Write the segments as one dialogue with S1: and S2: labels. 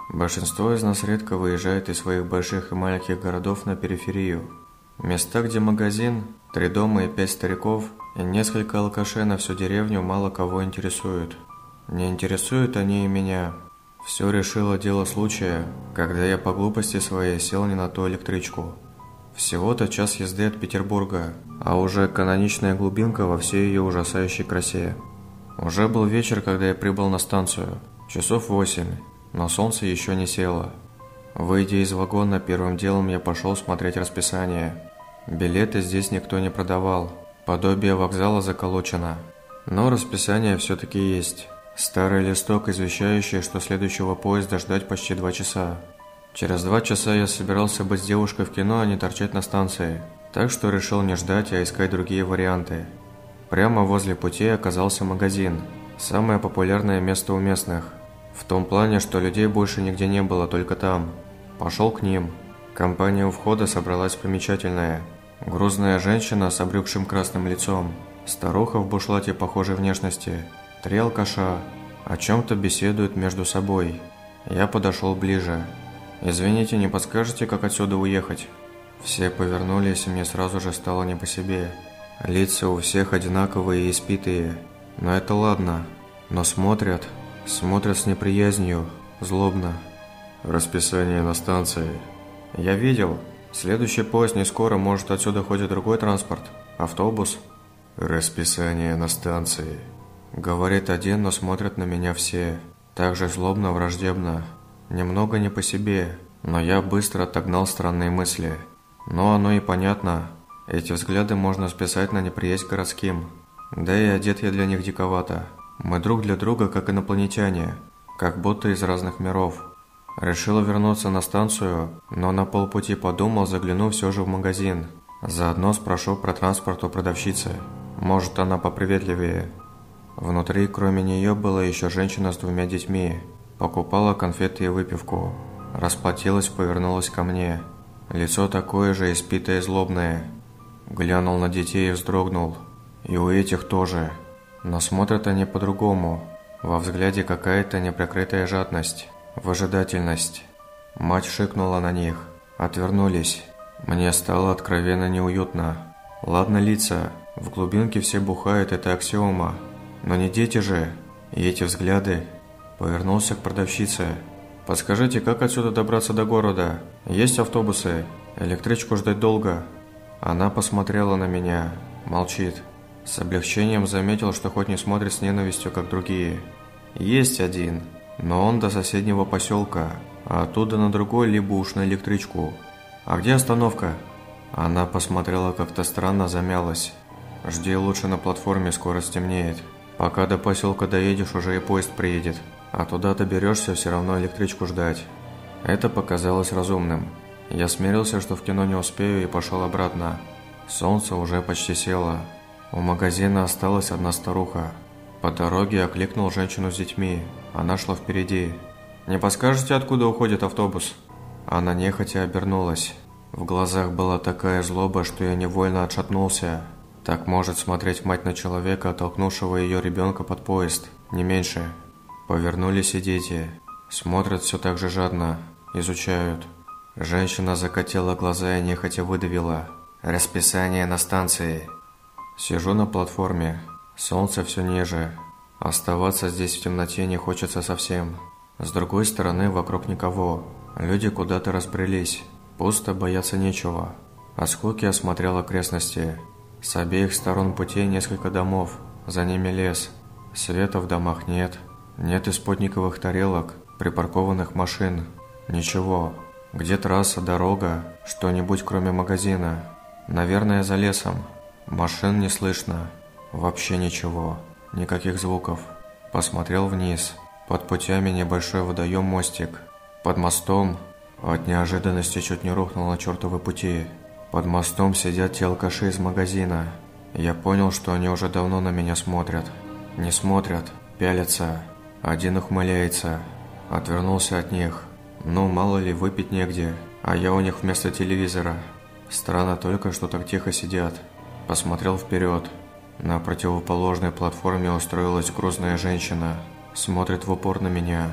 S1: Большинство из нас редко выезжает из своих больших и маленьких городов на периферию. Места, где магазин, 3 дома и 5 стариков, и несколько алкашей на всю деревню мало кого интересуют. Не интересуют они и меня. Все решило дело случая, когда я по глупости своей сел не на ту электричку. Всего-то час езды от Петербурга, а уже каноничная глубинка во всей ее ужасающей красе. Уже был вечер, когда я прибыл на станцию, часов 8, но солнце еще не село. Выйдя из вагона, первым делом я пошел смотреть расписание. Билеты здесь никто не продавал, подобие вокзала заколочено. Но расписание все-таки есть. Старый листок, извещающий, что следующего поезда ждать почти 2 часа. Через 2 часа я собирался быть с девушкой в кино, а не торчать на станции. Так что решил не ждать, а искать другие варианты. Прямо возле пути оказался магазин. Самое популярное место у местных. В том плане, что людей больше нигде не было, только там. Пошел к ним. Компания у входа собралась примечательная. Грузная женщина с обрюкшим красным лицом. Старуха в бушлате похожей внешности. 3 алкаша. О чем-то беседуют между собой. Я подошел ближе. «Извините, не подскажете, как отсюда уехать?» Все повернулись, и мне сразу же стало не по себе. Лица у всех одинаковые и испитые. Но это ладно. Но смотрят с неприязнью, злобно. Расписание на станции. Я видел. Следующий поезд не скоро, может, отсюда ходит другой транспорт. Автобус. Расписание на станции. Говорит один, но смотрят на меня все. Так же злобно, враждебно. Немного не по себе, но я быстро отогнал странные мысли. Но оно и понятно. Эти взгляды можно списать на неприязнь к городским. Да и одет я для них диковато. Мы друг для друга как инопланетяне, как будто из разных миров. Решил вернуться на станцию, но на полпути подумал, загляну все же в магазин. Заодно спрошу про транспорт у продавщицы. Может, она поприветливее. Внутри, кроме нее, была еще женщина с 2 детьми. Покупала конфеты и выпивку. Расплатилась, повернулась ко мне. Лицо такое же, испитое и злобное. Глянул на детей и вздрогнул. И у этих тоже. Но смотрят они по-другому. Во взгляде какая-то неприкрытая жадность, выжидательность. Мать шикнула на них. Отвернулись. Мне стало откровенно неуютно. Ладно лица, в глубинке все бухают, это аксиома. Но не дети же. И эти взгляды. Повернулся к продавщице. «Подскажите, как отсюда добраться до города? Есть автобусы? Электричку ждать долго?» Она посмотрела на меня. Молчит. С облегчением заметил, что хоть не смотрит с ненавистью, как другие. «Есть один, но он до соседнего поселка, а оттуда на другой, либо уж на электричку. А где остановка?» Она посмотрела как-то странно, замялась. «Жди лучше на платформе, скоро стемнеет. Пока до поселка доедешь, уже и поезд приедет. А туда доберешься, все равно электричку ждать». Это показалось разумным. Я смирился, что в кино не успею, и пошел обратно. Солнце уже почти село. У магазина осталась одна старуха. По дороге окликнул женщину с детьми. Она шла впереди. «Не подскажете, откуда уходит автобус?» Она нехотя обернулась. В глазах была такая злоба, что я невольно отшатнулся. Так может смотреть мать на человека, оттолкнувшего ее ребенка под поезд, не меньше. Повернулись и дети. Смотрят все так же жадно. Изучают. Женщина закатила глаза и нехотя выдавила. «Расписание на станции». Сижу на платформе. Солнце все ниже. Оставаться здесь в темноте не хочется совсем. С другой стороны, вокруг никого. Люди куда-то разбрелись. Пусто, бояться нечего. От скуки осмотрел окрестности. С обеих сторон путей несколько домов. За ними лес. Света в домах нет. Нет и спутниковых тарелок, припаркованных машин. Ничего. Где трасса, дорога, что-нибудь кроме магазина. Наверное, за лесом. Машин не слышно. Вообще ничего. Никаких звуков. Посмотрел вниз. Под путями небольшой водоем-мостик. Под мостом... От неожиданности чуть не рухнул на чертовы пути. Под мостом сидят те алкаши из магазина. Я понял, что они уже давно на меня смотрят. Не смотрят, пялятся. Один ухмыляется. Отвернулся от них. Ну, мало ли, выпить негде. А я у них вместо телевизора. Странно только, что так тихо сидят. Посмотрел вперед. На противоположной платформе устроилась грузная женщина. Смотрит в упор на меня.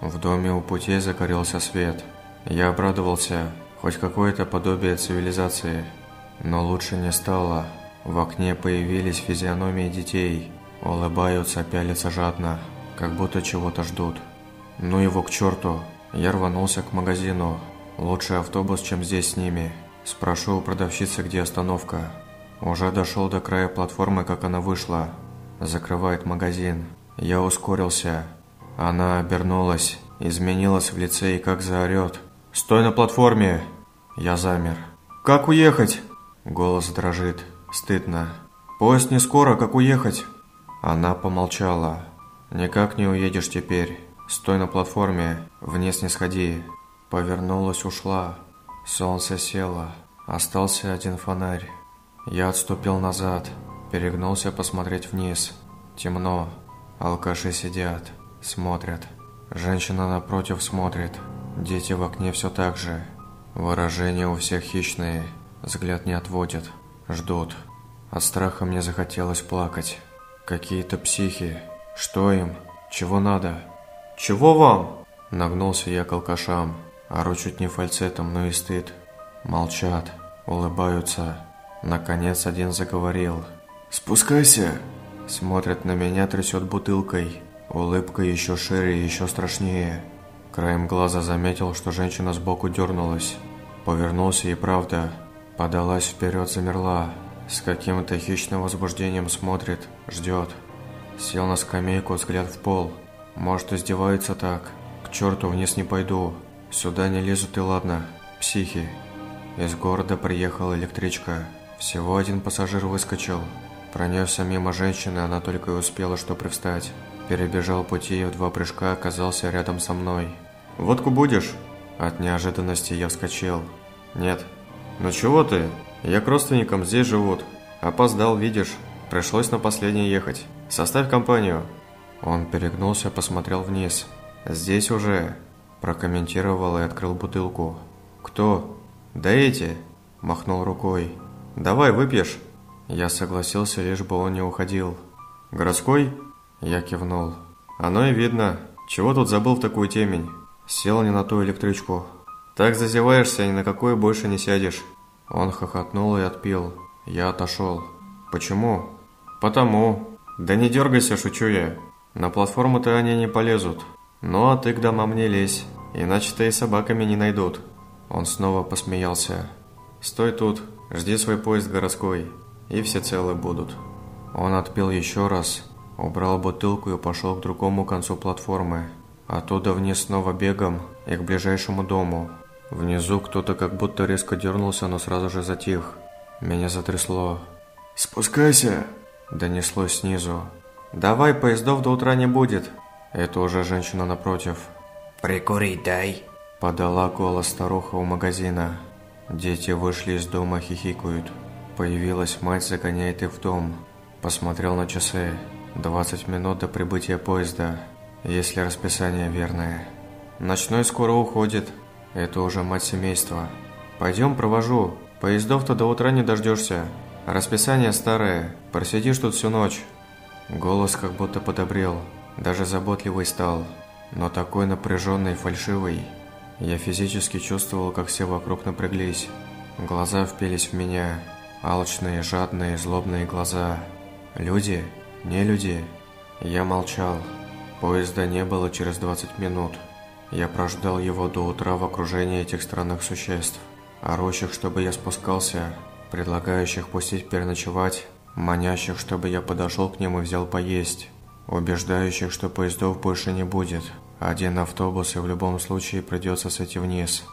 S1: В доме у путей загорелся свет. Я обрадовался, хоть какое-то подобие цивилизации. Но лучше не стало. В окне появились физиономии детей. Улыбаются, пялятся жадно, как будто чего-то ждут. Ну его к черту. Я рванулся к магазину. Лучший автобус, чем здесь с ними. Спрошу у продавщицы, где остановка. Уже дошел до края платформы, как она вышла. Закрывает магазин. Я ускорился. Она обернулась, изменилась в лице и как заорет: «Стой на платформе!» Я замер. «Как уехать?» Голос дрожит. Стыдно. «Поезд не скоро, как уехать?» Она помолчала. «Никак не уедешь теперь. Стой на платформе, вниз не сходи». Повернулась, ушла. Солнце село. Остался один фонарь. Я отступил назад, перегнулся посмотреть вниз. Темно. Алкаши сидят, смотрят. Женщина напротив смотрит. Дети в окне все так же. Выражения у всех хищные. Взгляд не отводят. Ждут. От страха мне захотелось плакать. Какие-то психи. Что им? Чего надо? «Чего вам?» Нагнулся я к алкашам. Ору чуть не фальцетом, но и стыд. Молчат, улыбаются. Наконец один заговорил. «Спускайся!» Смотрят на меня, трясет бутылкой. Улыбка еще шире, еще страшнее. Краем глаза заметил, что женщина сбоку дернулась. Повернулся и правда. Подалась вперед, замерла. С каким-то хищным возбуждением смотрит, ждет. Сел на скамейку, взгляд в пол. Может, издеваются так. К черту, вниз не пойду. Сюда не лезут и ладно. Психи. Из города приехала электричка. Всего один пассажир выскочил. Пронесся мимо женщины, она только и успела что привстать. Перебежал пути и в 2 прыжка оказался рядом со мной. «Водку будешь?» От неожиданности я вскочил. «Нет». «Ну чего ты? Я к родственникам, здесь живут. Опоздал, видишь. Пришлось на последний ехать. Составь компанию». Он перегнулся, посмотрел вниз. «Здесь уже?» Прокомментировал и открыл бутылку. «Кто?» «Да эти!» Махнул рукой. «Давай, выпьешь?» Я согласился, лишь бы он не уходил. «Городской?» Я кивнул. «Оно и видно. Чего тут забыл в такую темень? Сел не на ту электричку. Так зазеваешься, ни на какую больше не сядешь». Он хохотнул и отпил. Я отошел. «Почему?» «Потому. Да не дергайся, шучу я. На платформу-то они не полезут. Ну а ты к домам не лезь, иначе-то и собаками не найдут». Он снова посмеялся. «Стой тут, жди свой поезд городской, и все целы будут». Он отпил еще раз, убрал бутылку и пошел к другому концу платформы. Оттуда вниз снова бегом и к ближайшему дому. Внизу кто-то как будто резко дернулся, но сразу же затих. Меня затрясло. «Спускайся!» Донеслось снизу. «Давай, поездов до утра не будет». Это уже женщина напротив.
S2: «Прикурить дай!»
S1: Подала голос старуха у магазина. Дети вышли из дома, хихикают. Появилась мать, загоняет их в дом. Посмотрел на часы. 20 минут до прибытия поезда, если расписание верное. Ночной скоро уходит. Это уже мать семейства. «Пойдем, провожу. Поездов-то до утра не дождешься. Расписание старое. Просидишь тут всю ночь». Голос как будто подобрел. Даже заботливый стал. Но такой напряженный, фальшивый. Я физически чувствовал, как все вокруг напряглись. Глаза впились в меня. Алчные, жадные, злобные глаза. Люди? Не люди? Я молчал. Поезда не было через 20 минут. Я прождал его до утра в окружении этих странных существ, орущих, чтобы я спускался, предлагающих пустить переночевать, манящих, чтобы я подошел к ним и взял поесть, убеждающих, что поездов больше не будет. Один автобус, и в любом случае придется сойти вниз.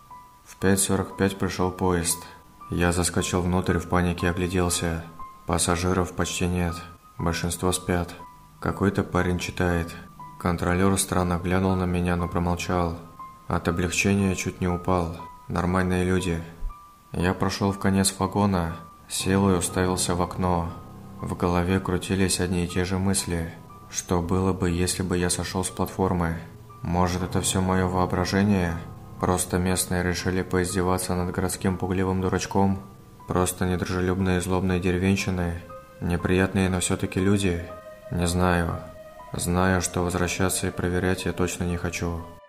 S1: В 5:45 пришел поезд. Я заскочил внутрь, в панике огляделся. Пассажиров почти нет, большинство спят. Какой-то парень читает. Контролер странно глянул на меня, но промолчал. От облегчения чуть не упал. Нормальные люди. Я прошел в конец вагона, сел и уставился в окно. В голове крутились одни и те же мысли. Что было бы, если бы я сошел с платформы? Может, это все мое воображение? Просто местные решили поиздеваться над городским пугливым дурачком? Просто недружелюбные злобные деревенщины? Неприятные, но все-таки люди? Не знаю. зная, что возвращаться и проверять я точно не хочу.